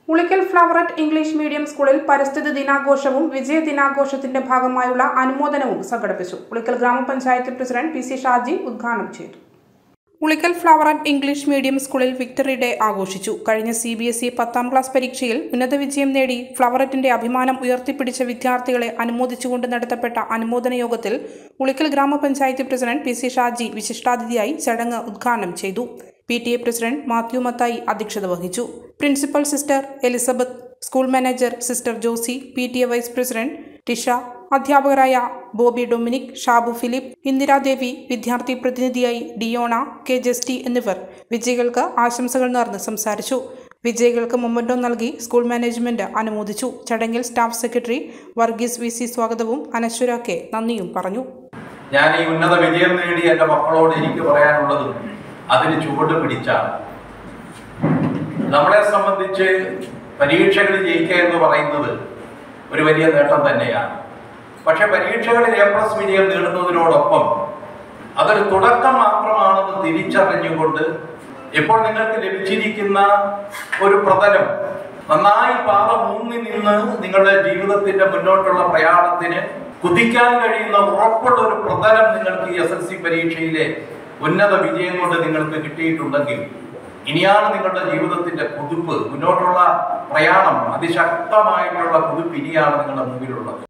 Ulikkal Floweret English medium സ്കൂളിൽ പരിസ്ഥിതി ദിനാഘോഷവും വിജയ ദിനാഘോഷത്തിന്റെ ഭാഗമായുള്ള അനുമോദനവും സംഘടിപ്പിച്ചു. ഉളിക്കൽ ഗ്രാമപഞ്ചായത്ത് പ്രസിഡന്റ് പി.സി. ഷാജി ഉദ്ഘാടനം ചെയ്തു. ഉളിക്കൽ ഫ്ലവററ്റ് ഇംഗ്ലീഷ് മീഡിയം സ്കൂളിൽ വിക്ടറി ഡേ ആഘോഷിച്ചു. കഴിഞ്ഞ CBSE 10ാം ക്ലാസ് പരീക്ഷയിൽ ഉന്നത വിജയം നേടി ഫ്ലവററ്റിന്റെ അഭിമാനം ഉയർത്തിപ്പിടിച്ച വിദ്യാർത്ഥികളെ അനുമോദിച്ചുകൊണ്ട് നടത്തപ്പെട്ട അനുമോദന യോഗത്തിൽ ഉളിക്കൽ ഗ്രാമപഞ്ചായത്ത് പ്രസിഡന്റ് പി.സി. ഷാജി വിശിഷ്ടാതിഥിയായി ചടങ്ങ് ഉദ്ഘാടനം ചെയ്തു. PTA പ്രസിഡന്റ് മാത്യു മത്തായി അധ്യക്ഷത വഹിച്ചു. Principal sister Elizabeth, school manager sister Josy, PTA vice president Tisha, അധ്യാപകരായ Bobby Dominic, Shabu Philip, Indiradevi, വിദ്യാർത്ഥി പ്രതിനിധിയായി ഡിയോണ, കെ ജസ്റ്റി എന്നിവർ വിജയികൾക്ക് ആശംസകൾ നേർന്ന് സംസാരിച്ചു. വിജയികൾക്ക് മൊമെന്റോ നൽകി സ്കൂൾ മാനേജ്മെന്റ് അനുമോദിച്ചു. ചടങ്ങിൽ സ്റ്റാഫ് സെക്രട്ടറി വർഗീസ് VC സ്വാഗതവും അനശ്വര K നന്ദിയും പറഞ്ഞു. ഞാൻ ഈ ഉന്നത വിജയം നേടി എൻ്റെ മക്കളോട് എനിക്ക് പറയാനുള്ളതും അതിന് ചുവട് പിടിച്ചാണ്. നമ്മളെ സംബന്ധിച്ച് പരീക്ഷകളിൽ ജയിക്കുക എന്ന് പറയുന്നത് ഒരു വലിയ നേട്ടം തന്നെയാണ്. പക്ഷെ പരീക്ഷകളിൽ A+ വിജയം നേടുന്നതിനോടൊപ്പം അതൊരു തുടക്കം മാത്രമാണെന്ന് തിരിച്ചറിഞ്ഞുകൊണ്ട് ഇപ്പോൾ നിങ്ങൾക്ക് ലഭിച്ചിരിക്കുന്ന ഒരു പ്രതലം നന്നായി പാത മൂന്നി നിന്ന് നിങ്ങളുടെ ജീവിതത്തിന്റെ മുന്നോട്ടുള്ള പ്രയാണത്തിന് കുതിക്കാൻ കഴിയുന്ന ഉറപ്പുള്ള ഒരു പ്രതലം നിങ്ങൾക്ക് ഈ SSLC പരീക്ഷയിലെ ഉന്നത വിജയം കൊണ്ട് നിങ്ങൾക്ക് കിട്ടിയിട്ടുണ്ടെങ്കിൽ ഇനിയാണ് നിങ്ങളുടെ ജീവിതത്തിന്റെ കുതിപ്പ്, മുന്നോട്ടുള്ള പ്രയാണം, അതിശക്തമായിട്ടുള്ള കുതിപ്പ് ഇനിയാണ് നിങ്ങളുടെ മുമ്പിലുള്ളത്.